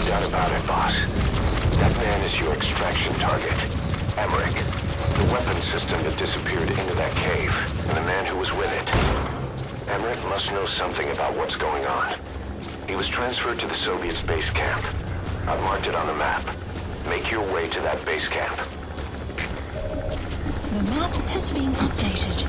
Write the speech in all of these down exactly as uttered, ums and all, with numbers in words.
doubt about it, boss. That man is your extraction target. Emmerich. The weapon system that disappeared into that cave, and the man who was with it. Emmerich must know something about what's going on. He was transferred to the Soviets' base camp. I've marked it on the map. Make your way to that base camp. The map has been updated.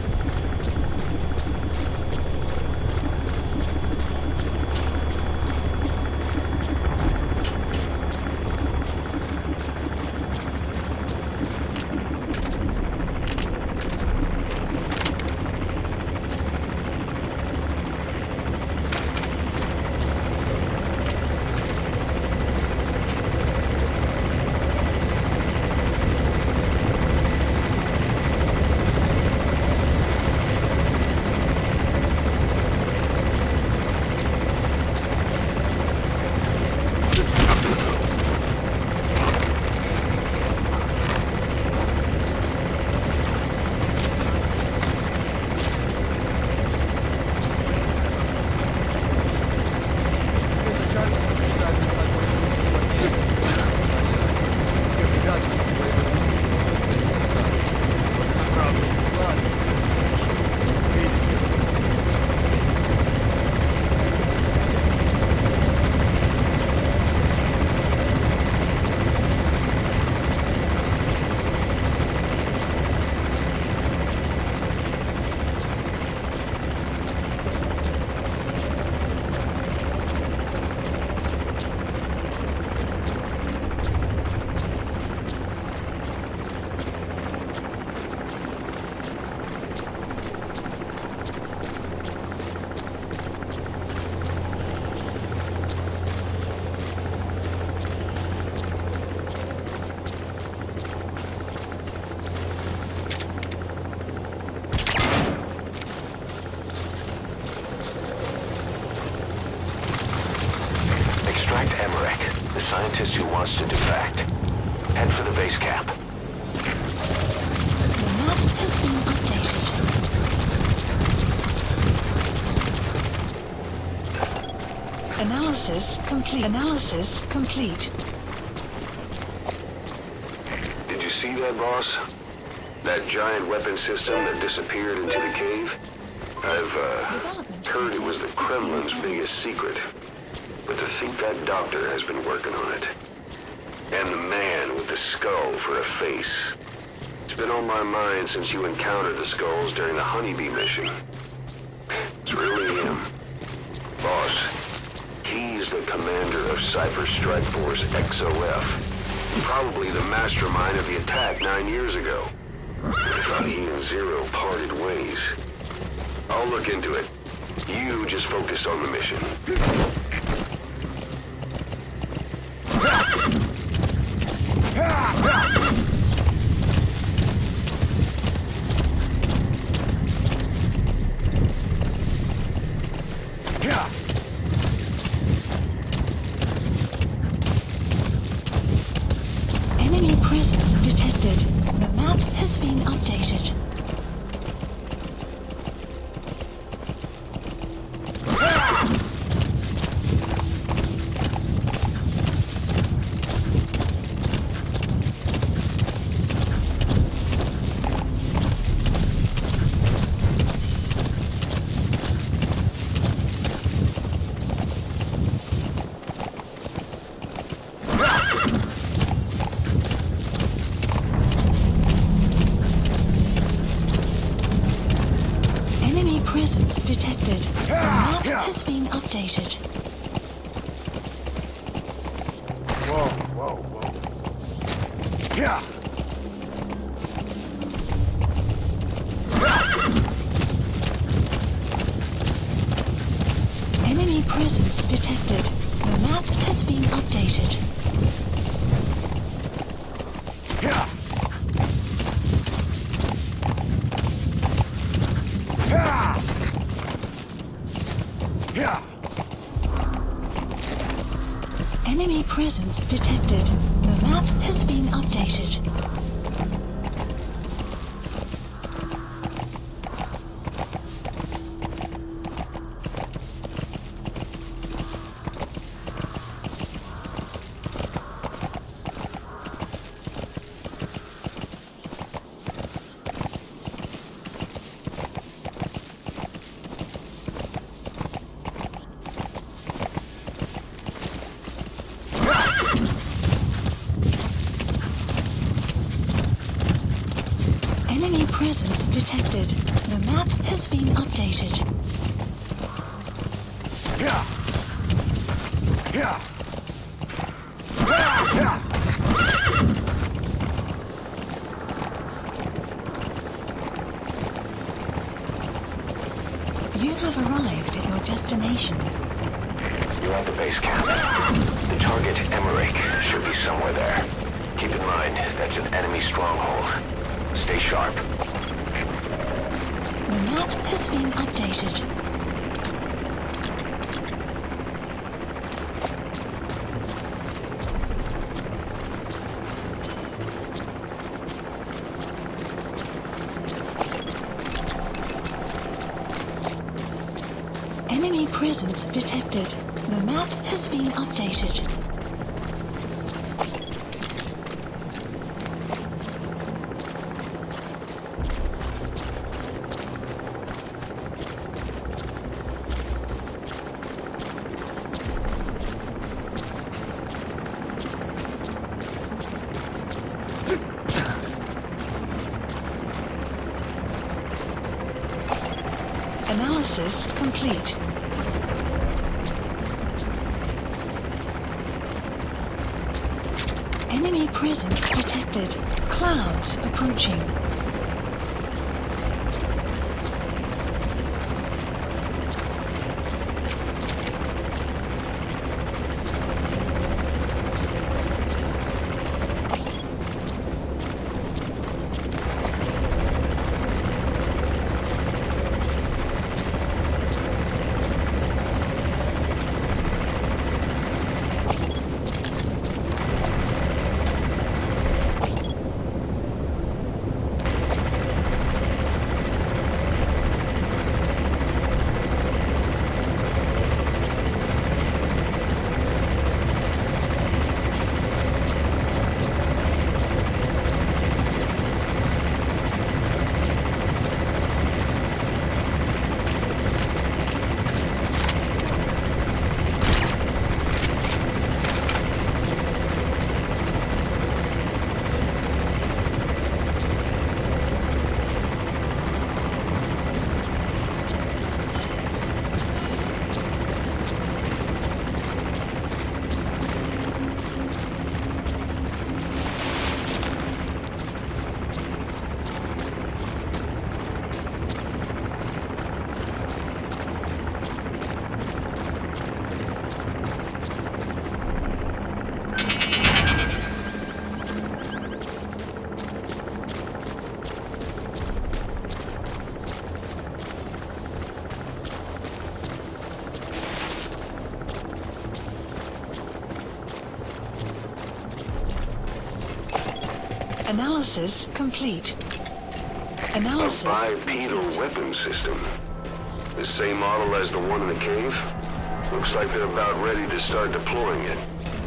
The scientist who wants to defect. Head for the base camp. The map has been updated. Analysis complete. Analysis complete. Did you see that, boss? That giant weapon system that disappeared into the cave? I've, uh, heard it was the Kremlin's biggest secret. But to think that doctor has been working on it. And the man with the skull for a face. It's been on my mind since you encountered the skulls during the Honeybee mission. It's really him. Boss, he's the commander of Cypher Strike Force X O F. Probably the mastermind of the attack nine years ago. I thought he and Zero parted ways. I'll look into it. You just focus on the mission. Enemy presence detected. The map has been updated. Detected. The map has been updated. Whoa, whoa, whoa. Yeah. Enemy presence detected. The map has been updated. Yeah. Yeah. Yeah. Enemy presence detected. The map has been updated. map has been updated. Yeah. Yeah. Yeah. Yeah. You have arrived at your destination. You're at the base camp. The target, Emmerich, should be somewhere there. Keep in mind, that's an enemy stronghold. Stay sharp. The map has been updated. Enemy presence detected. The map has been updated. Analysis complete. Enemy presence detected. Clouds approaching. Analysis complete. Analysis A bipedal complete. weapon system. The same model as the one in the cave? Looks like they're about ready to start deploying it.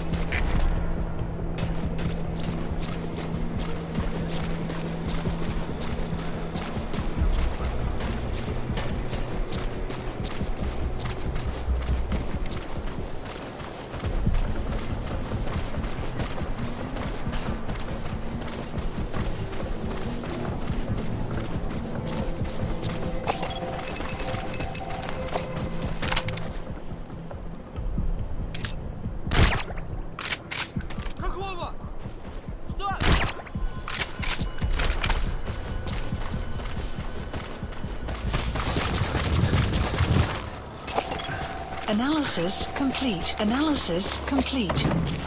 Analysis complete. Analysis complete.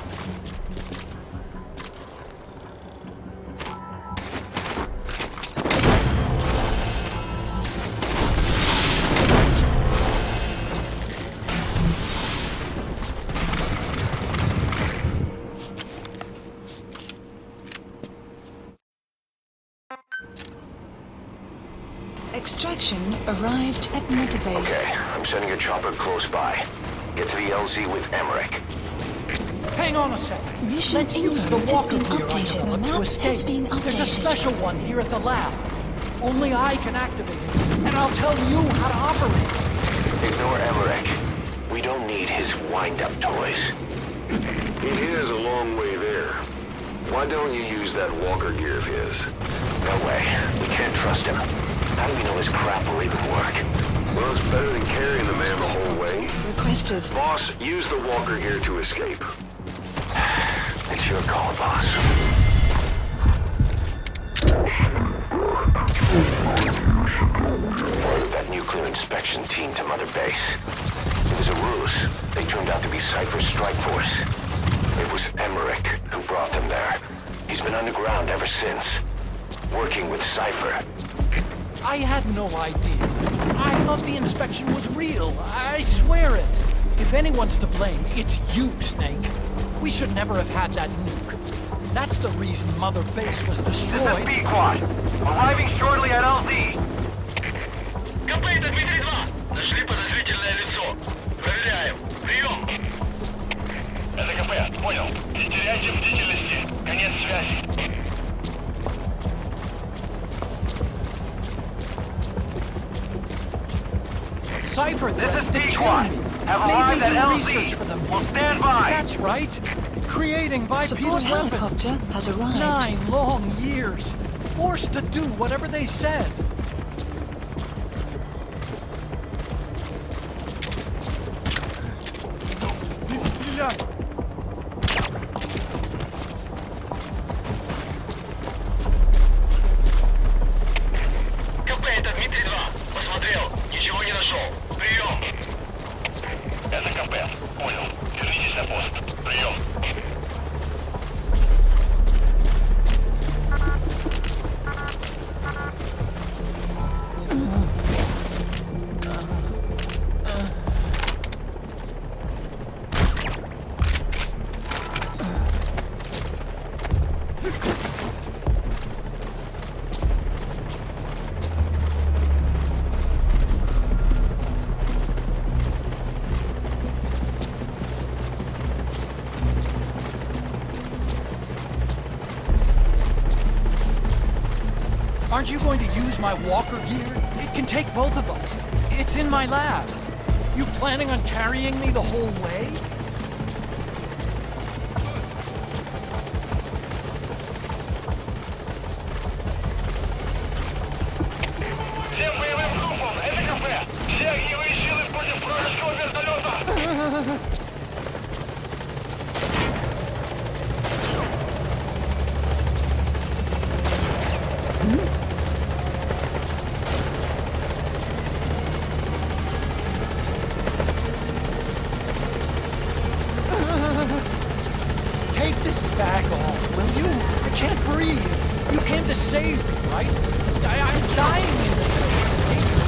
Extraction arrived at Metabase. Okay, I'm sending a chopper close by. Get to the L Z with Emmerich. Hang on a second. Mission Let's use the info has walker been gear I updated. The developed map to has escape. been There's a updated. special one here at the lab. Only I can activate it, and I'll tell you how to operate it. Ignore Emmerich. We don't need his wind-up toys. It is a long way there. Why don't you use that walker gear of his? No way. We can't trust him. How do we know his crap will even work? Well, it's better than carrying the man the whole way. Requested. Boss, use the walker gear to escape. It's your call, boss. That nuclear inspection team to Mother Base. It was a ruse. They turned out to be Cypher's strike force. It was Emmerich who brought them there. He's been underground ever since, working with Cypher. I had no idea. I thought the inspection was real. I swear it. If anyone's to blame, it's you, Snake. We should never have had that nuke. That's the reason Mother Base was destroyed. This is B-Quad. Arriving shortly at L Z. Комплект Дмитрий два. Нашли подозрительное лицо. Проверяем. Прием. Это КП. Понял. Не теряйте бдительности. Конец связи. Cypher, This they, is they B-Quad. killed me. Have Made arrived me at do L Z. research for them. We'll stand by. That's right. Creating bipedal Support weapons. helicopter has arrived. Nine long years. Forced to do whatever they said. КП, это Дмитрий два. Посмотрел. Ничего не нашел. Прием. Это КП. Понял. Вернитесь на пост. Прием. Aren't you going to use my walker gear? It can take both of us. It's in my lab. You planning on carrying me the whole way? Всем боевым группам, это КП. Все огневые силы против вражеского вертолета. Take this bag off, will you? I can't breathe. You came to save me, right? I, I'm dying in this place. Take it.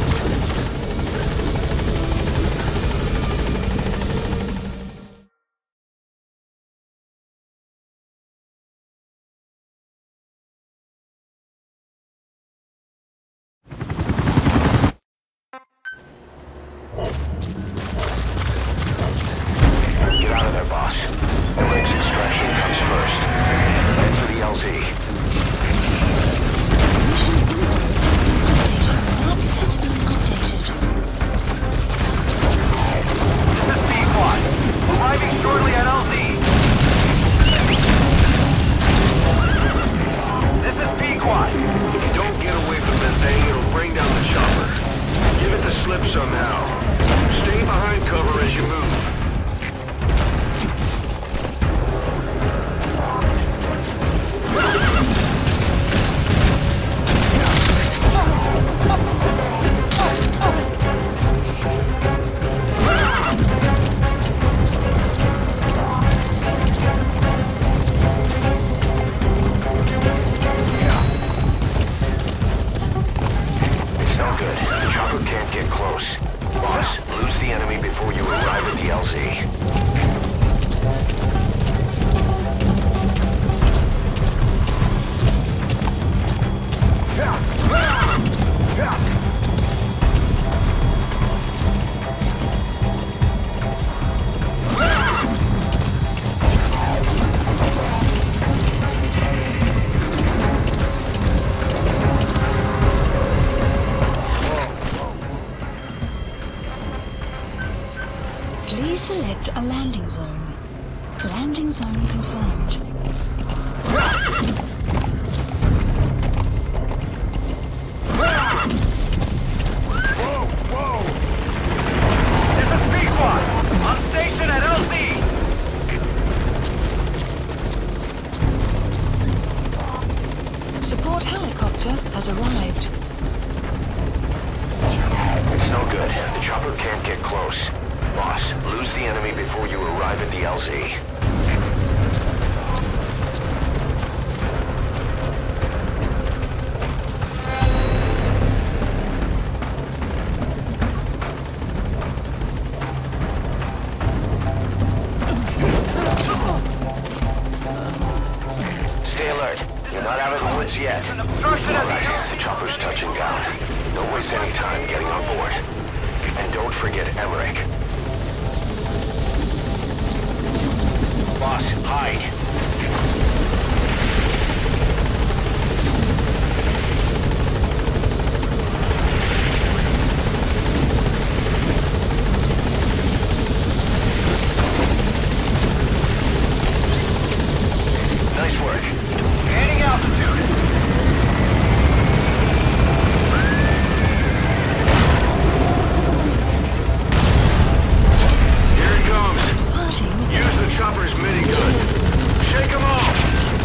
Get out of there, boss. Emmerich's extraction comes first. Head for the L Z. Mission updated. Map has been updated. This is B-Quad. Arriving shortly at L Z. This is B-Quad. If you don't get away from that thing, it'll bring down the chopper. Give it the slip somehow. Stay behind cover as you move. It's no good. The chopper can't get close. Boss, lose the enemy before you arrive at the L Z. Please select a landing zone. Landing zone confirmed. Ah! close. Boss, lose the enemy before you arrive at the L Z. Stay alert. You're not out of the woods yet. Alright, the chopper's touching down. Don't waste any time getting on board. And don't forget Emmerich. Boss, hide. Nice work. Gaining altitude. Here it comes. Departing. Use the chopper's minigun. Shake them off.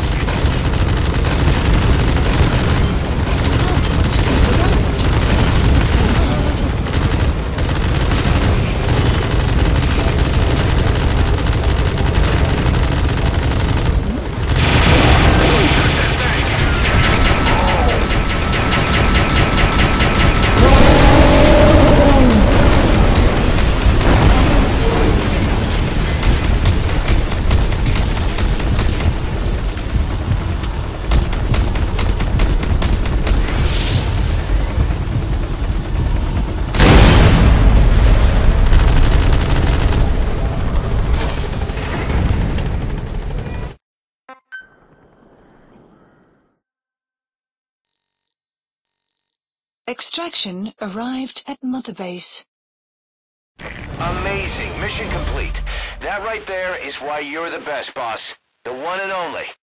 Extraction arrived at Mother Base. Amazing. Mission complete. That right there is why you're the best, boss. The one and only.